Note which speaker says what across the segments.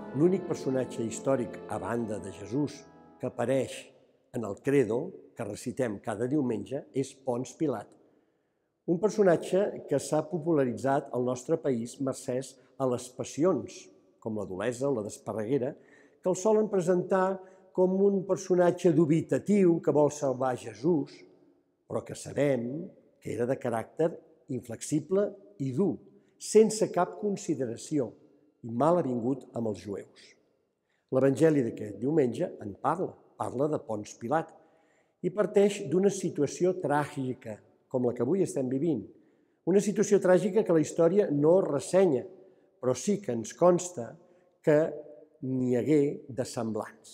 Speaker 1: L'únic personatge històric, a banda de Jesús, que apareix en el Credo, que recitem cada diumenge, és Ponç Pilat. Un personatge que s'ha popularitzat al nostre país mercès a les passions, com la d'Olesa o la d'Esparreguera, que el solen presentar com un personatge dubitatiu que vol salvar Jesús, però que sabem que era de caràcter inflexible i dur, sense cap consideració, i mal avingut amb els jueus. L'Evangeli d'aquest diumenge en parla de Ponç Pilat, i parteix d'una situació tràgica, com la que avui estem vivint. Una situació tràgica que la història no ressenya, però sí que ens consta que n'hi hagué de semblants.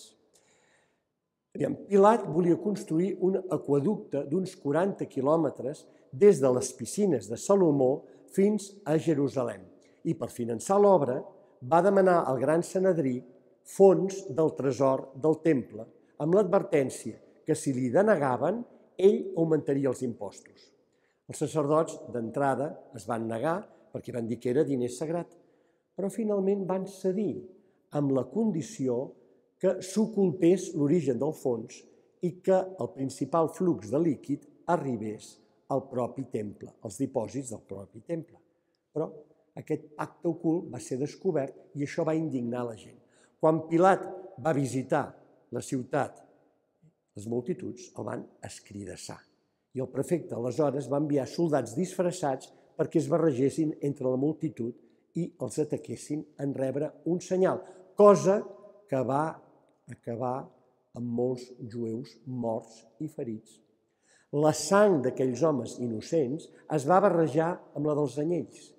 Speaker 1: Pilat volia construir un aqüeducte d'uns 40 quilòmetres des de les piscines de Salomó fins a Jerusalem. I per finançar l'obra va demanar al gran Sanedrí fons del tresor del temple, amb l'advertència que si li denegaven, ell augmentaria els impostos. Els sacerdots, d'entrada, es van negar perquè van dir que era diner sagrat, però finalment van cedir amb la condició que s'ocultés l'origen del fons i que el principal flux de líquid arribés al propi temple, als dipòsits del propi temple. Però aquest pacte ocult va ser descobert i això va indignar la gent. Quan Pilat va visitar la ciutat, les multituds el van escridassar. I el prefecte aleshores va enviar soldats disfressats perquè es barregessin entre la multitud i els ataquessin en rebre un senyal, cosa que va acabar amb molts jueus morts i ferits. La sang d'aquells homes innocents es va barrejar amb la dels anyells.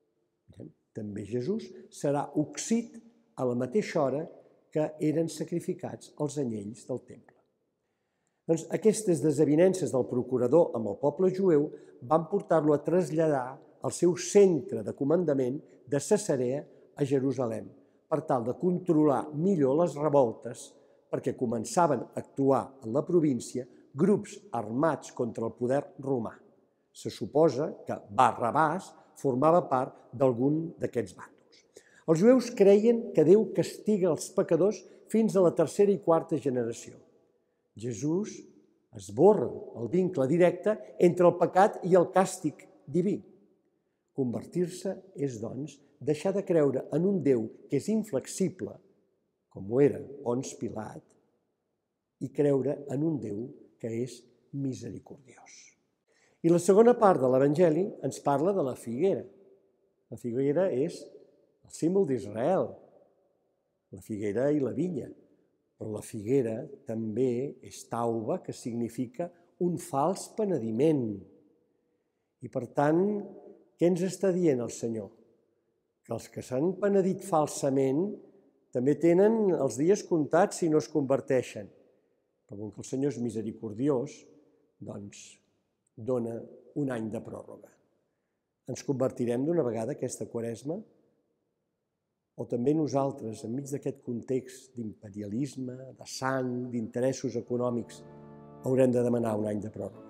Speaker 1: També Jesús serà oxit a la mateixa hora que eren sacrificats els anyells del temple. Doncs aquestes desavinences del procurador amb el poble jueu van portar-lo a traslladar el seu centre de comandament de Cesarea a Jerusalem, per tal de controlar millor les revoltes, perquè començaven a actuar en la província grups armats contra el poder romà. Se suposa que Barrabàs formava part d'algun d'aquests bàndols. Els jueus creien que Déu castiga els pecadors fins a la tercera i quarta generació. Jesús esborra el vincle directe entre el pecat i el càstig diví. Convertir-se és, doncs, deixar de creure en un Déu que és inflexible, com ho era Ponç Pilat, i creure en un Déu que és misericordiós. I la segona part de l'Evangeli ens parla de la figuera. La figuera és el símbol d'Israel, la figuera i la vinya. Però la figuera també és tauba, que significa un fals penediment. I per tant, què ens està dient el Senyor? Que els que s'han penedit falsament també tenen els dies comptats si no es converteixen. Però com que el Senyor és misericordiós, doncs dona un any de pròrroga. Ens convertirem d'una vegada aquesta Quaresma? O també nosaltres, enmig d'aquest context d'imperialisme, de sang, d'interessos econòmics, haurem de demanar un any de pròrroga?